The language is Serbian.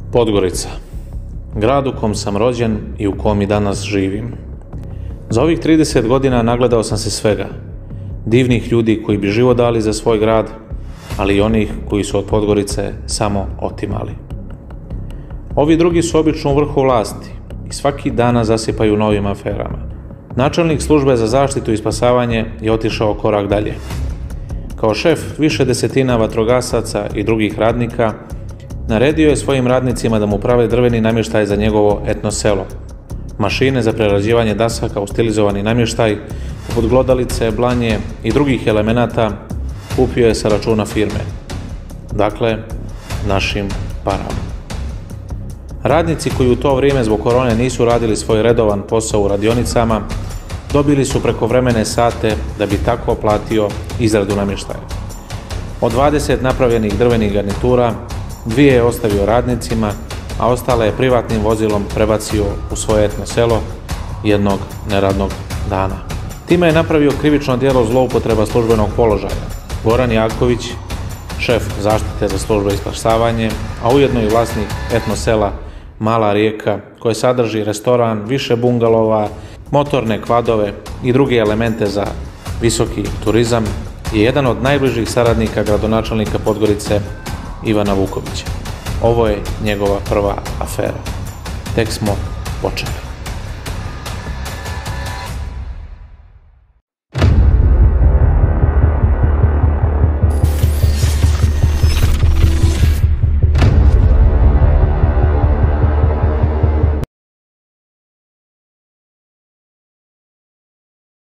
Podgorica, grad u kom sam rođen i u kom i danas živim. Za ovih 30 godina nagledao sam se svega, divnih ljudi koji bi život dali za svoj grad, ali i onih koji su od Podgorice samo otimali. Ovi drugi su obično u vrhu vlasti i svaki dana zasipaju novim aferama. Načelnik službe za zaštitu i spasavanje je otišao korak dalje. Kao šef više desetina vatrogasaca i drugih radnika, naredio je svojim radnicima da mu prave drveni namještaj za njegovo etno selo. Mašine za prerađivanje dasaka u stilizovani namještaj, poput glodalice, blanje i drugih elemenata, kupio je sa računa firme. Dakle, našim parama. Radnici koji u to vrijeme zbog korone nisu radili svoj redovan posao u radionicama, dobili su prekovremene sate da bi tako platio izradu namještaja. Od 20 napravljenih drvenih garnitura, 2 je ostavio radnicima, a ostale je privatnim vozilom prebacio u svoje etno selo jednog neradnog dana. Time je napravio krivično djelo zloupotreba službenog položaja. Goran Jaković, šef zaštite za službe i spasavanje, a ujedno i vlasnik etno sela Mala Rijeka, koje sadrži restoran, više bungalova, motorne kvadove i druge elemente za visoki turizam, je jedan od najbližih saradnika gradonačelnika Podgorice Ivana Vukovića. Ovo je njegova prva afera. Tek smo počeli.